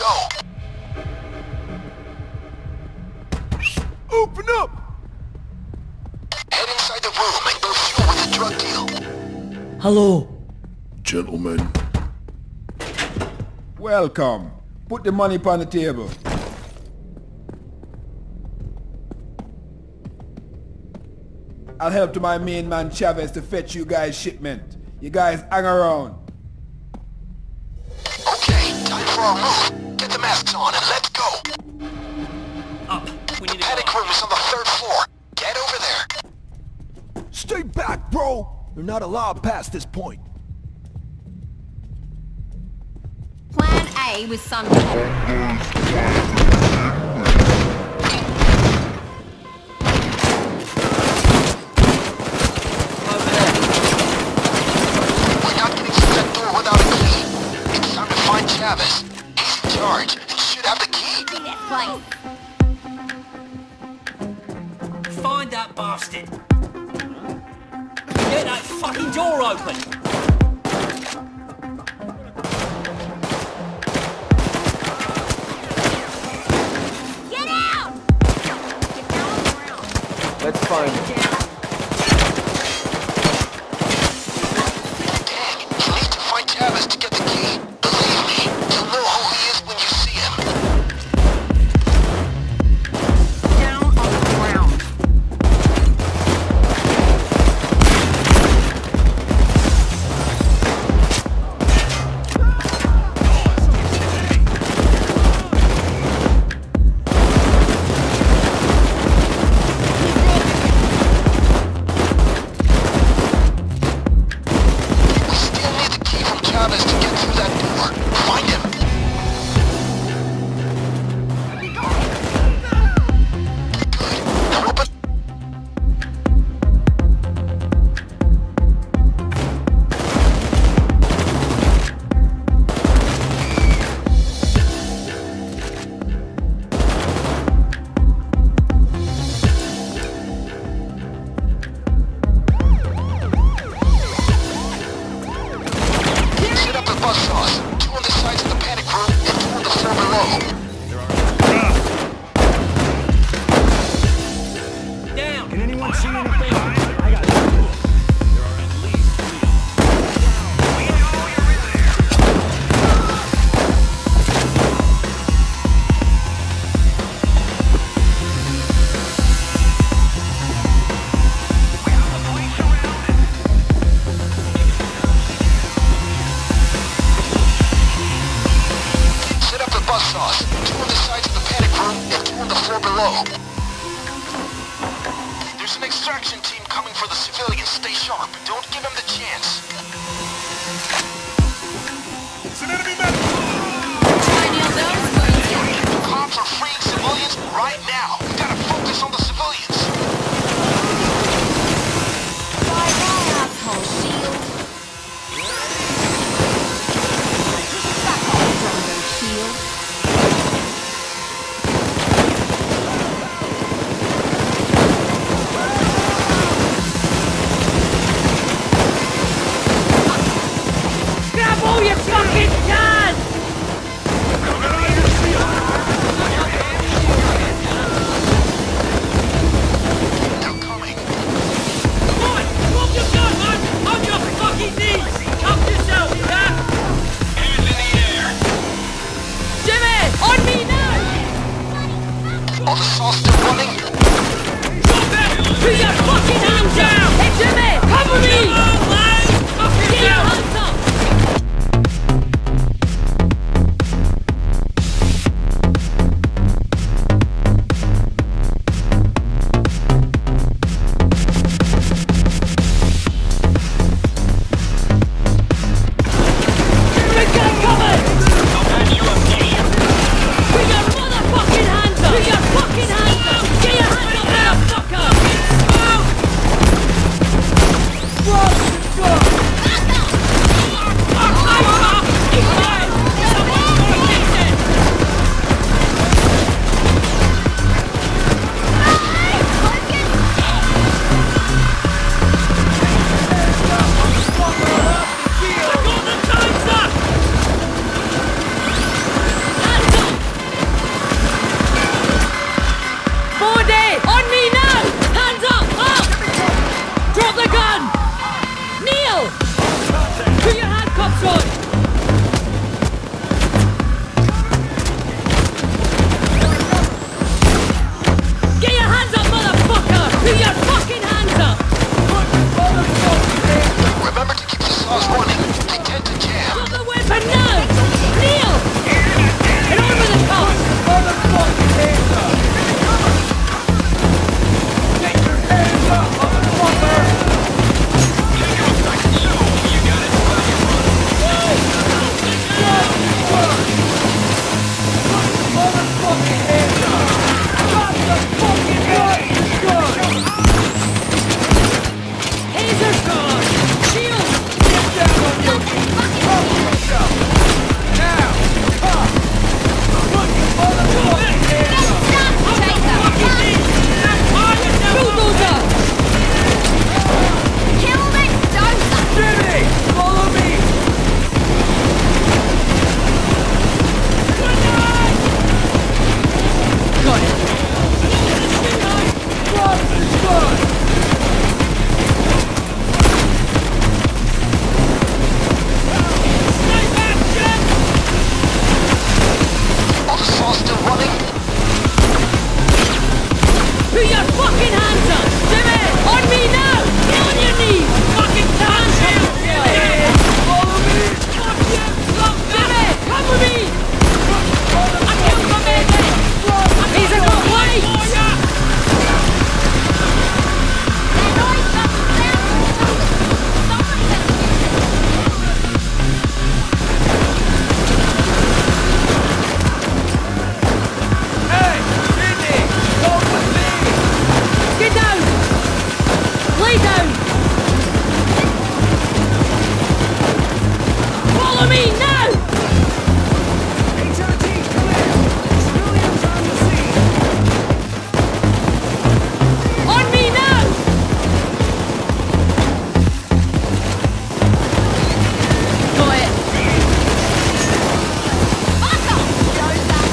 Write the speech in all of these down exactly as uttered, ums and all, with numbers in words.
go. Open up! Head inside the room and go through with the drug deal. Hello. Gentlemen. Welcome. Put the money upon the table. I'll help to my main man Chavez to fetch you guys shipment. You guys hang around. Okay, time for our move. Get the masks on and let's go. Up. We need to Panic go. room is on the third floor. Get over there. Stay back, bro! You're not allowed past this point. Plan A was some... We're not getting through that door without a key. It's time to find Chavez. He's in charge and should have the key. See this place. Find that bastard. Get that fucking door open. Get out! Get down on the ground. Let's find it. Dang, you need to find Chavez to get the key. Believe me, you'll know who he is when you see him. Down on the ground. We still need the key from Chavez to get through that door. Find him. Good. Now open... Set up the buzz saws. Two on the sides of the panic room and two on the floor below. Down. Can anyone see anything? I got Set up the buzz saws. Two on the sides of the panic room and two on the floor below. There's an extraction team coming for the civilians. Stay sharp. Don't give them the chance. It's an enemy man! Try nail those wounds. Cops are freeing civilians right now. We gotta focus on the civilians. Try that, asshole shield. Back off, Drongo shield. Follow me now! H R T, come in! Civilians on the scene! On me now! Got it. Fuck off, Joseph!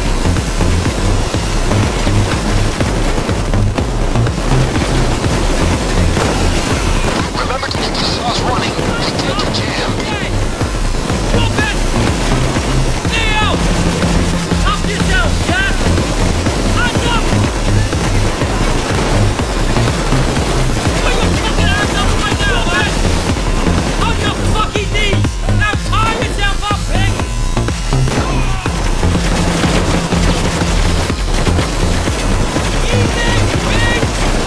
Remember to keep the saws running and take your jam. Drop it! Leo! Up yourself, yeah? Hands up! Put your fucking hands up right now, man! On your fucking knees! Now tie yourself up, pig! Easy, pig!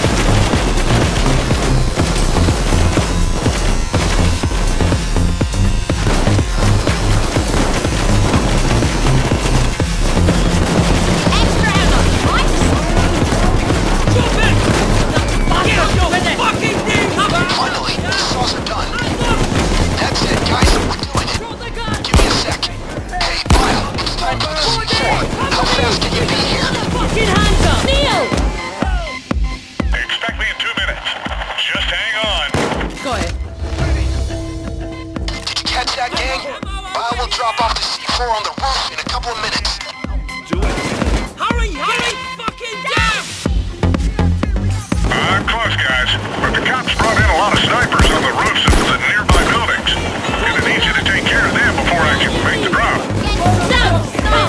Extra ammo, right? Drop it! Fuck Get off, your with it! fucking knees up! Finally, the saws are done. Hands up! That's it, guys. We're doing it. Drop the gun! Give me a sec. Hey, Lyle, it's time for the C four. How fast can you be here? Fucking hands up! Neil! Expect me in two minutes. Just hang on. Got it. Did you catch that, gang? Lyle will drop off the C four on the roof in a couple of minutes. Hurry, hurry, fucking down! I'm close, guys. But the cops brought in a lot of snipers on the roofs of the nearby buildings. And it needs you to take care of them before I can make the drop. Stop! Stop!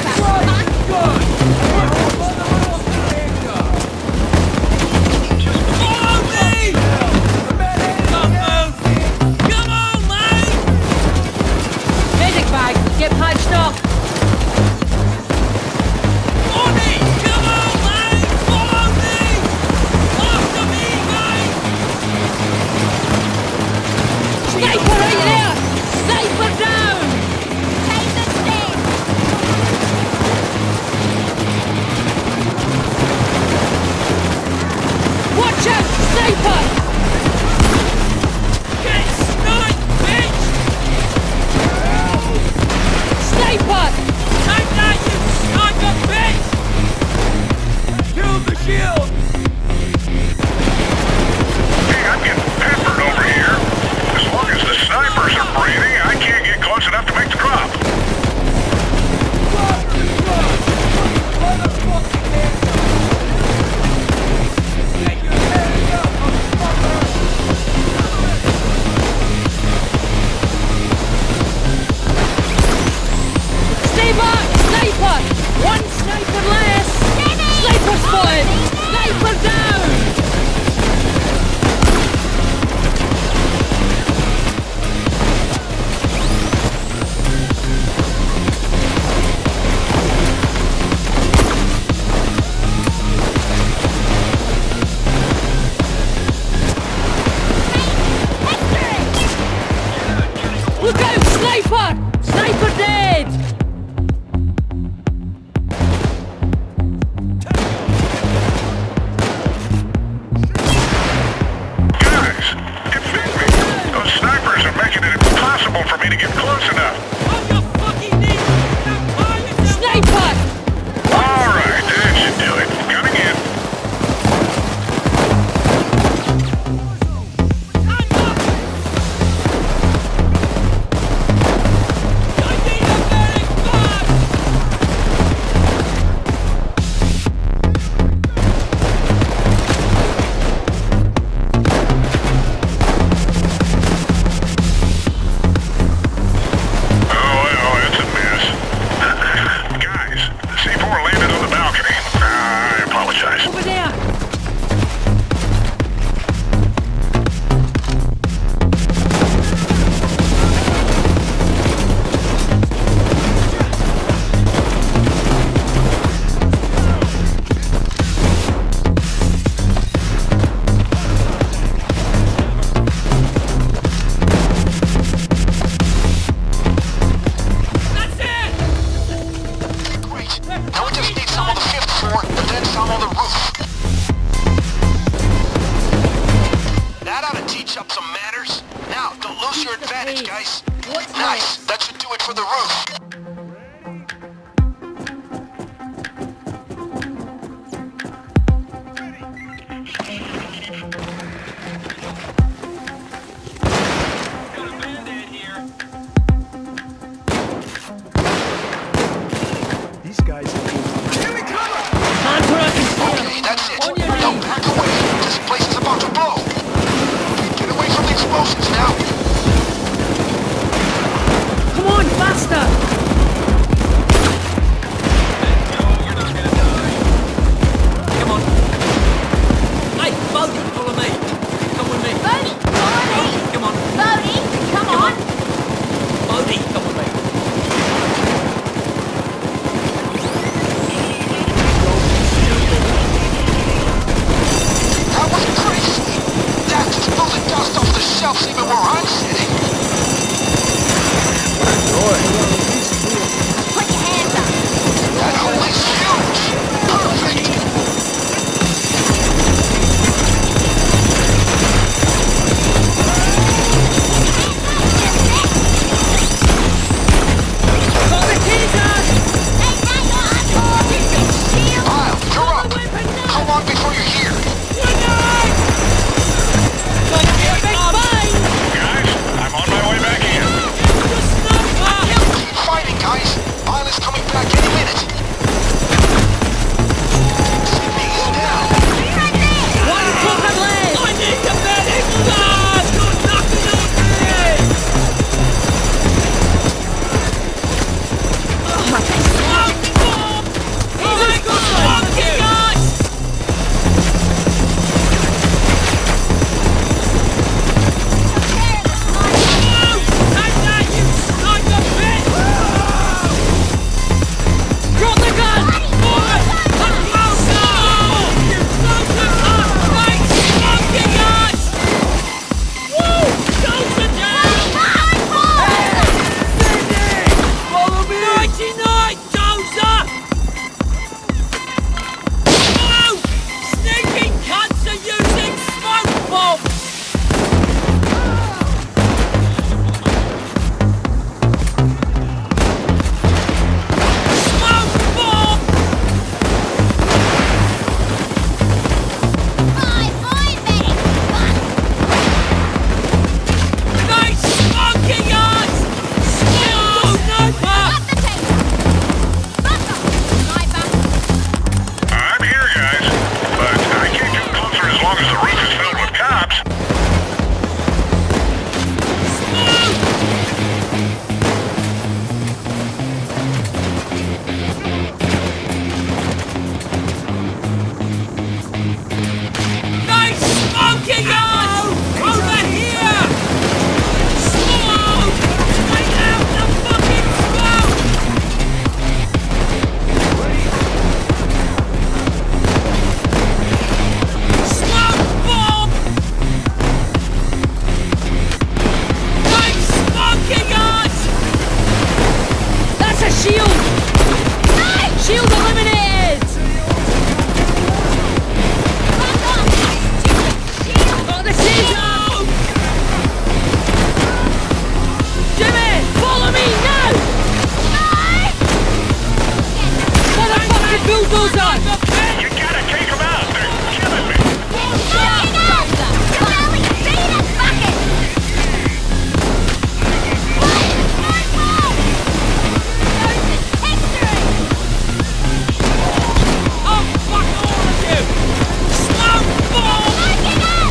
Follow me! Don't move! Come on, mate! Medic bag, get patched up. Bonnie! Come on, mate! Follow me! After me, mate! Sniper right there! Sniper down! Take the stairs! Watch out! Sniper! Get sniped, bitch! Sniper! Take that, you sniper bitch! Kill the shield! Hey, I'm getting peppered over here. As long as the snipers are breathing, I can't get close enough to make the drop. Stay back! Sniper! One sniper less! Sniper spotted! Sniper down! Look out! Sniper! Sniper dead! Guys, it beat me. Those snipers are making it impossible for me to get close enough. On your fucking knees! Now tie yourself up! Sniper! All right, that should do it. Coming in. Hands up! I need a medic! What's Nice. That should do it for the roof. Got a Band-Aid here. These guys are Here we come! Hunter, I can see Okay, him. that's it. On your Now knees. back away. This place is about to blow. Get away from the explosions now. Come on, faster! Come on. Hey, Bodie, follow me. Come with me. Bodie, Bodie, Come on. Bodie, come on. Bodie, come with me. That was crazy. That just blew the dust off the shelves even where I'm sitting. Put your hands up. That hole is huge. Perfect. Got the teaser! Hey, hang on. Oh, this is shield. Kyle, you're up. How long before you're here? Big fine! Guys, I'm on my way back in. Keep fighting, guys. Violet's coming back any minute. Sydney is down. One fucking leg! I need the medic! God, you're knocking on me! Oh, my God! Fucking God! Take that, you sniper bitch! Drop the gun! Boy! Come closer! You sniper cunt! Right fucking God! Woo! Dozer down! Follow me! ninety-nine, Dozer! Whoa! Sneaking cunts are using smoke bombs! Smoke bomb! Five, five, medic. Nice smoking us! Still sniper! Up the taser. Buck up, sniper. I'm here, guys. But I can't get closer as long as the roof is filled with cops. Nice smoking us! Over here! Smoke! Bring out the fucking smoke! Smoke bomb! Nice smoking us! That's a shield! Shield eliminated! Buck up, stupid shield. Got the teaser! Jimmy! Follow me now! Motherfucking bulldozer! You gotta take them out. They're killing me. Fucking Dozer. Valley, beat us, bucket. Five, five, Dozer, history. Oh, fuck all of you! Smoke bomb! Fucking up.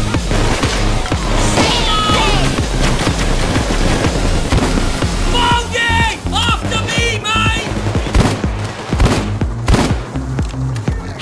Bogey! After me, mate!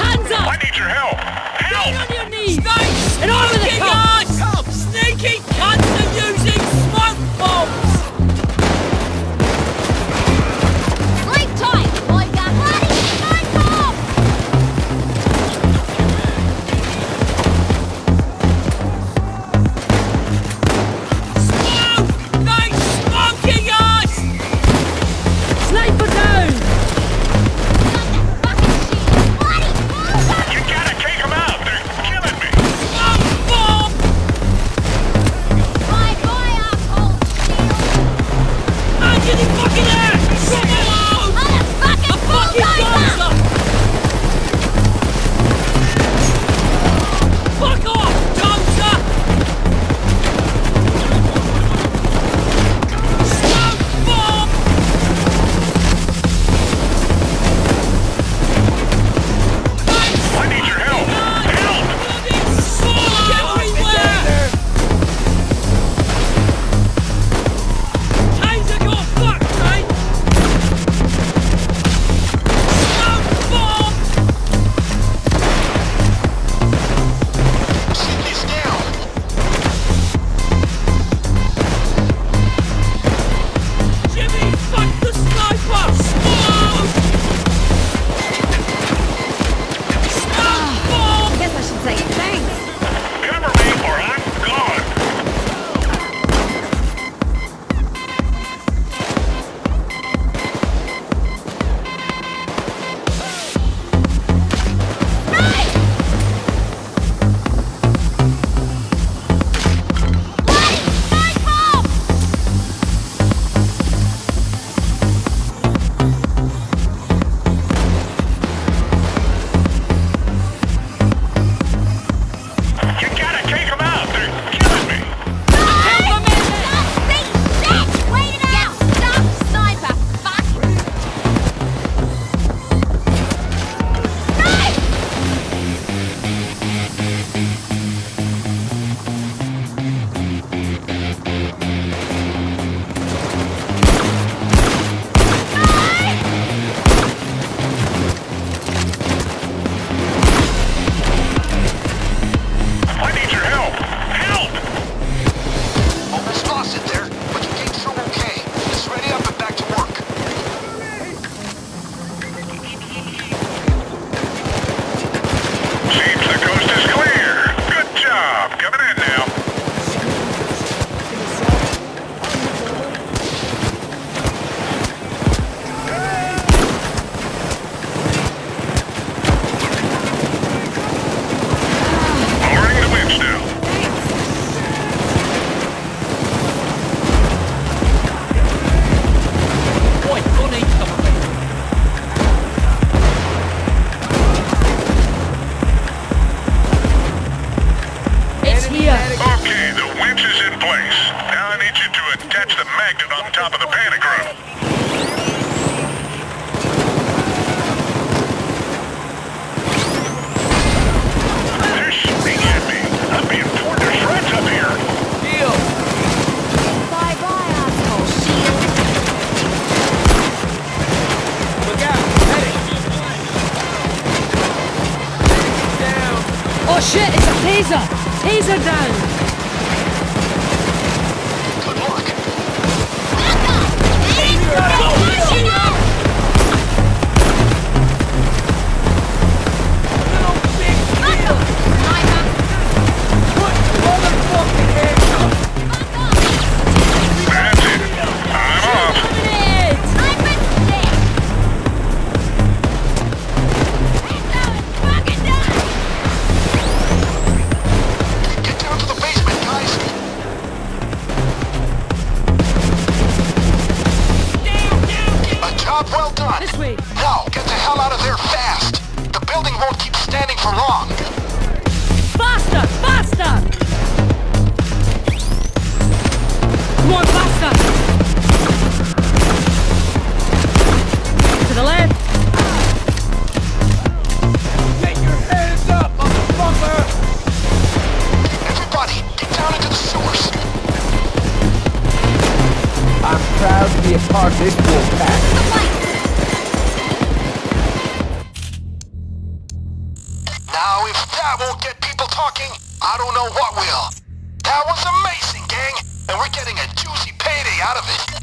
top of the panic room. They're shooting at me. I'm being torn to shreds up here. Deal. Bye-bye, asshole shield. Look out. Medic. Down. Oh shit, it's a taser! Taser down! Good luck. Back up! Aim for it! Pushing up! Little big Back deal. up! Sniper! Put your motherfucking hands up. Back up! That's it. I'm off. Eliminate! Sniper stick! Hands down! Fucking down! Get down to the basement, guys. Down, down, down! A job well done. This way! Now, get the hell out of there fast. The building won't keep standing for long. Faster! Faster! Come on, faster! To the left! Get your hands up, motherfucker. Everybody, get down into the sewers. I'm proud to be a part of this wolf pack. The fight! Now, if that won't get people talking, I don't know what will. That was amazing, gang, and we're getting a juicy payday out of it.